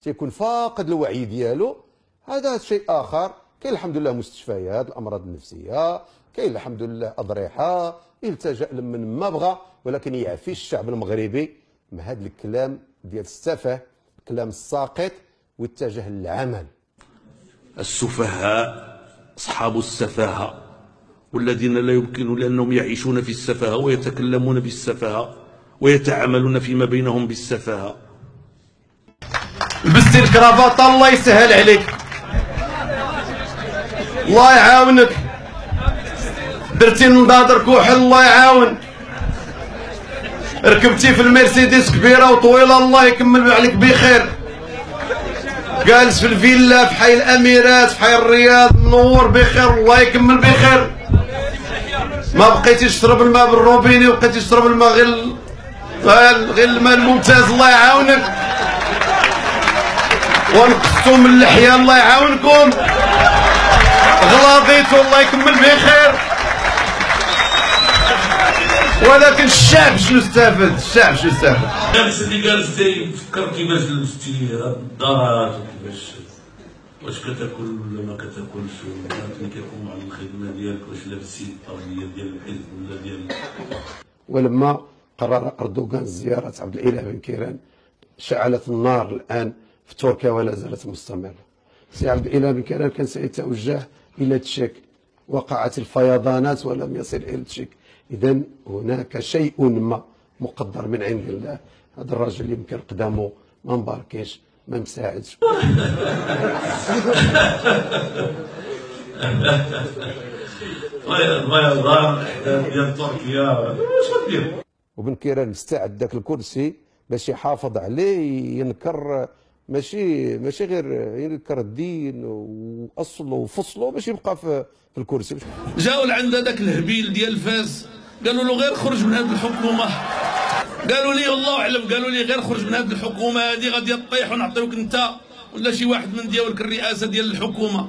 تيكون فاقد الوعي ديالو، هذا شيء اخر. كاين الحمد لله مستشفيات الامراض النفسيه، كاين الحمد لله اضرحه، يلتجا لمن ما بغى، ولكن يعفي الشعب المغربي من هذا الكلام ديال السفه، الكلام الساقط، ويتجه للعمل. السفهاء اصحاب السفاهه، والذين لا يمكن لانهم يعيشون في السفاهه ويتكلمون بالسفاهه ويتعاملون فيما بينهم بالسفاهه. لبستي الكرافطه الله يسهل عليك، الله يعاونك، درتي النضادر كحل الله يعاون، ركبتي في المرسيدس كبيره وطويله الله يكمل عليك بخير، جالس في الفيلا في حي الاميرات في حي الرياض منور بخير الله يكمل بخير. ما بقيتيش تشرب الماء بالروبيني وبقيتي تشرب الماء غير الماء الممتاز الله يعاونك، ونقصتوا من اللحيه الله يعاونكم، غلاضيتوا الله يكمل بخير. ولكن الشعب شنو استفاد؟ الشعب شنو استفاد؟ الناس اللي جالس تفكر كيفاش لبستي هاد الدارات وكيفاش واش كتاكل ولا ما كتاكلش، ملي كيقوم على الخدمه ديالك واش لابسي الطاقيه ديال الحزب ولا ديال. ولما قرر اردوغان زياره عبد الاله بن كيران شعلت النار الان في تركيا ولا زالت مستمره. سي عبد الاله بن كيران كان سيتوجه الى تشيك، وقعت الفيضانات ولم يصل الى تشيك. اذا هناك شيء ما مقدر من عند الله. هذا الرجل يمكن قدامه ما مباركيش ما مساعدش. فيضان ديال تركيا شنو دير؟ وبن كيران استعد ذاك الكرسي باش يحافظ عليه، ينكر ماشي غير ينكر الدين واصله وفصله باش يبقى في الكرسي. جاوا لعند هذاك الهبيل ديال فاس قالوا له غير خرج من هذه الحكومه، قالوا لي والله اعلم، قالوا لي غير خرج من هذه الحكومه هذه غادي تطيح ونعطيوك انت ولا شي واحد من ديالك الرئاسه ديال الحكومه.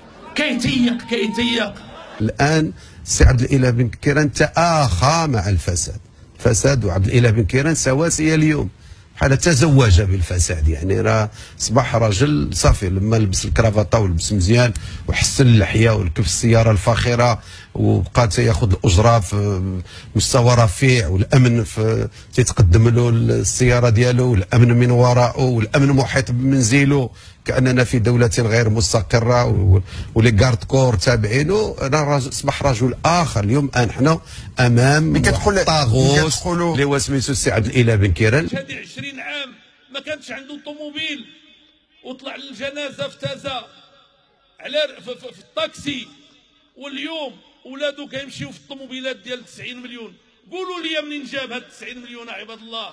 كيتيق الان سي عبد الاله بن كيران تآخى مع الفساد وعبد الاله بن كيران سواسيه اليوم، بحال تزوج بالفساد. يعني راه اصبح رجل صافي لما لبس الكرافطه ولبس مزيان وحسن اللحيه وركب السياره الفاخره وبقى تياخذ الاجره في مستوى رفيع، والامن تيتقدم له السياره ديالو، والامن من وراءه، والامن محيط بمنزله، كاننا في دوله غير مستقره، ولي كارد كور تابعينه. اصبح رجل اخر. اليوم نحن امام طاغوت اللي هو سميتو السي عبد الاله بن كيران. هذه 20 عام ما كانش عنده طوموبيل وطلع للجنازه في تازا على في الطاكسي، واليوم ولادو كيمشيو في الطوموبيلات ديال 90 مليون. قولوا لي منين جاب هاد 90 مليون عباد الله؟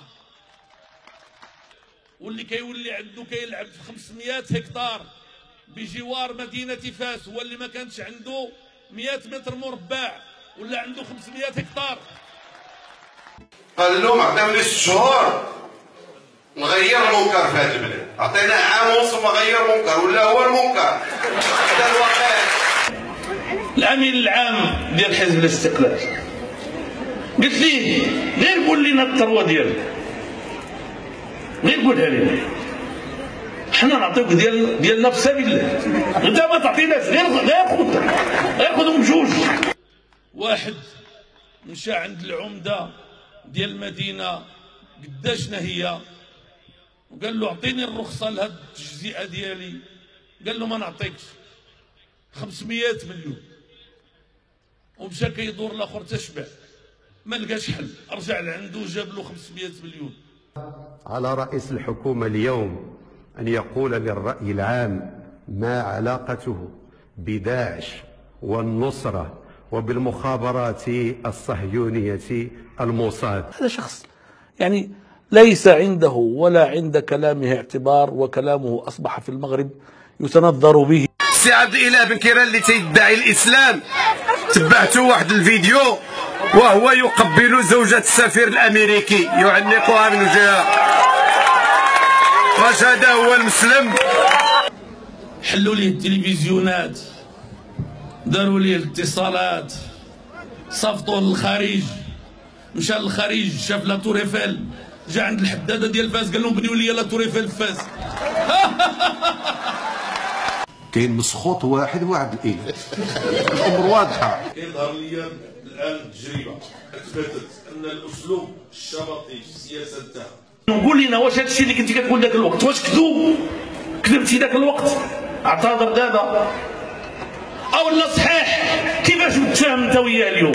واللي كيولي عنده كيلعب في 500 هكتار بجوار مدينه فاس، هو اللي ما كانش عنده 100 متر مربع ولا عنده 500 هكتار. قال لهم عطيوني 6 شهور نغير المنكر في هذا البلاد، عطينا عام ونص ما غير منكر ولا هو المنكر. هذا الواقع. الامين العام ديال حزب الاستقلال قلت ليه غير قول لنا الثروه ديالك، غير قولها لنا حنا نعطيوك ديالنا في سبيل الله، انت ما تعطيناش غير خذهم بجوج. واحد مشى عند العمده ديال المدينه قداشنا هي وقال له اعطيني الرخصه لهاد التجزئه ديالي، قال له ما نعطيكش 500 مليون. ومشى كيدور الاخر تشبع ما لقاش حل، رجع لعنده جاب له 500 مليون. على رئيس الحكومة اليوم أن يقول للرأي العام ما علاقته بداعش والنصرة وبالمخابرات الصهيونية الموساد. هذا شخص يعني ليس عنده ولا عند كلامه اعتبار، وكلامه أصبح في المغرب يتنظر به. سي عبد الاله بن كيران اللي تيدعي الاسلام تبعته واحد الفيديو وهو يقبل زوجة السفير الامريكي يعنقها من وجهها. واش هذا هو المسلم؟ حلوا ليه التلفزيونات، داروا ليه الاتصالات، صفطوه للخارج، مشى للخارج شاف لا تور ايفل، جا عند الحداده ديال فاس قال لهم بنيوا لي لا تور ايفل في فاس. كاين مسخوط واحد هو عبد الاله. الامور واضحه. كيظهر لي الان تجربه اثبتت ان الاسلوب الشبطي في السياسه نتاعها. قول لنا واش هذا الشيء اللي كنتي كتقول ذاك الوقت واش كذوب؟ كذبتي ذاك الوقت؟ اعتذر دابا او لا صحيح؟ كيفاش متفاهم انت وياه اليوم؟